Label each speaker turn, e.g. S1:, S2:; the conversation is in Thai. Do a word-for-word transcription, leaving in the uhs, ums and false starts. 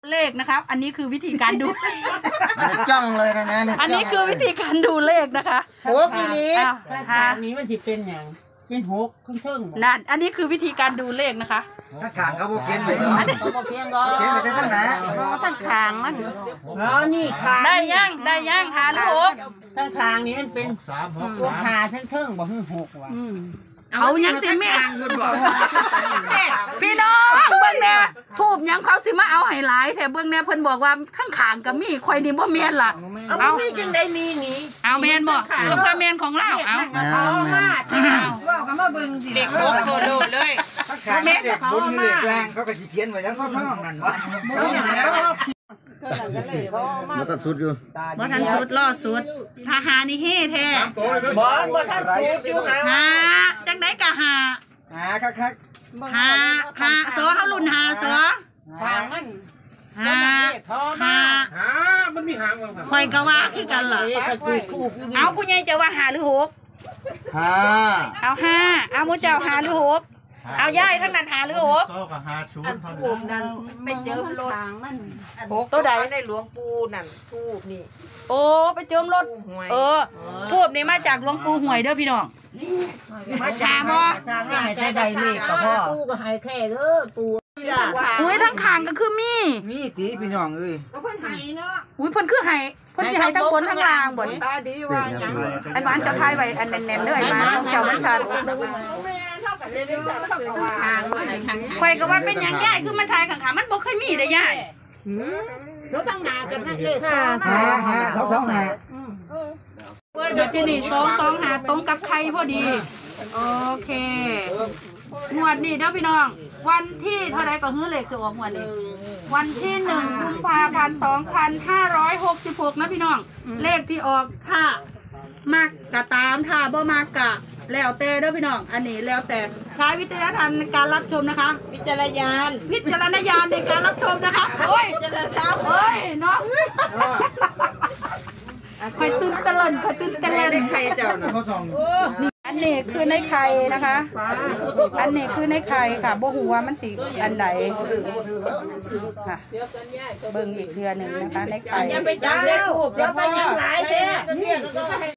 S1: เลขนะครับอันนี้คือวิธีการดู
S2: จ้องเลยนะนะ
S1: อันนี้คือวิธีการดูเลขนะคะ
S3: หกอีลี
S4: ถ้าทางนี้มันสิเป็นอย่างเป็นหกขึ้นเทิง
S1: นั่นอันนี้คือวิธีการดูเลขนะคะ
S2: ถ้าขางเขาบอกเขียนไป
S3: ต้องมาเพียงก็
S2: เขียนไปได้ทั้งไหน
S4: ทั้งทางมันอ๋อนี่ทาง
S1: ได้ย่างได้ย่างหาหรือหก
S4: ทั้งทางนี้มันเป็นสามหกหาทั้งเทิงบอกคือหกว่ะ
S1: เขายังสิแม่พี่น้องเบิ่งเนี่ยทูบยังเขาสิมาเอาให้หลายแต่เบิ่งเนี่ยเพิ่นบอกว่าทั้งขางกับมีคอยนี่บ่แม่นล่ะ
S4: เอาไม่จังได้มีนี่
S1: เอาแม่นบ่ก็ว่าแม่นของเราเอา
S4: เอามาว่ากันมาเบิ่งสิ
S1: เด็กหกโคโลเลย
S2: แม่เด็กบนเด็กแรงเขาก็สิเขียนไว้ยังเขาท้องนั่นวะมาตัดสุดอยู่
S1: บ่ทันสุดล่อสุดถ้าหานี่เฮ่แท้
S4: บ่บ่ทันสุดอยู่หา
S1: จังได๋ก็หา
S2: หาคัก
S1: ๆหาหาโซเฮารุ่นหาโซ
S4: ทางมัน
S1: หาหา
S5: หามันมีหางมั้ง
S1: ข่อยก็ว่าคือกันล่ะเอาผู้ใหญ่จะว่าหาหรือหก
S2: หา
S1: เอาห้าเอาหมู่เจ้าหาหรือหกเอาย่ายทั้งนั้นหาหรือหก
S5: โตกับหาชูน
S3: ทูบนั่นไปเจอรถหกตัวใดได้หลวงปู่นั่นทูบนี่
S1: โอ้ไปเจิมรถเออทูบนี่มาจากหลวงปู่หวยเด้อพี่น้อง
S4: มาจากบ่ทางให้ใช้ได้เลขก็พ่อปู่ก็ให้แค่เด้อปู่
S1: อุ้ยทั้งข้างก็คือมี
S2: มีติพี่น้องเอ้ย
S4: เพิ่นให้เนาะ
S1: อุ้ยเพิ่นคือให้เพิ่นสิให้ทั้งบนทั้งล่างบ่
S4: ตาดีว่าหยัง
S1: ไอ้บ้านเจ้าทายไว้อันแน่นๆเด้อไอ้บ้านของเจ้ามันชัดข่อยก็ว่าเป็นหยังยายคือมันทายข้างๆมันบ่เคยมีเด้อยาย
S4: รถตั้งหน้ากันนั่นเลข
S2: ห้าห้าสองสองห้า
S1: เว้ยเดี๋ยวที่นี่สองสองหาตรงกับใครพอดีโอเคงวดนี้เด้อพี่น้องวันที่เท่าไรก็ฮื้อเลขสิออกงวดนี้วันที่หนึ่งกุมภาพันธ์สองพันห้าร้อยหกสิบหกนะพี่น้องเลขที่ออกถ้ามากกะตามถ้าบ่มากกะแล้วแต่เด้อพี่น้องอันนี้แล้วแต่ใช้วิจารณญาณในการรับชมนะคะ
S3: วิจารณญาณ
S1: วิจารณญาณในการรับชมนะคะโอ้ย
S3: วิจารณญาณ
S1: โอ้ยเนาะคอยตื่นตะลึงคอยตื่นตะลึง
S3: ได้ใครเจ้าน่ะ
S1: อันนี้คือในไข่นะคะอันนี้คือในไข่ค่ะบ่ฮู้ว่ามันสิอันใดค่ะเบิ่งอีกเทื่อนึงนะคะในไข่
S3: อย่าไปจับเลขทูบเดี๋ยวพ่อ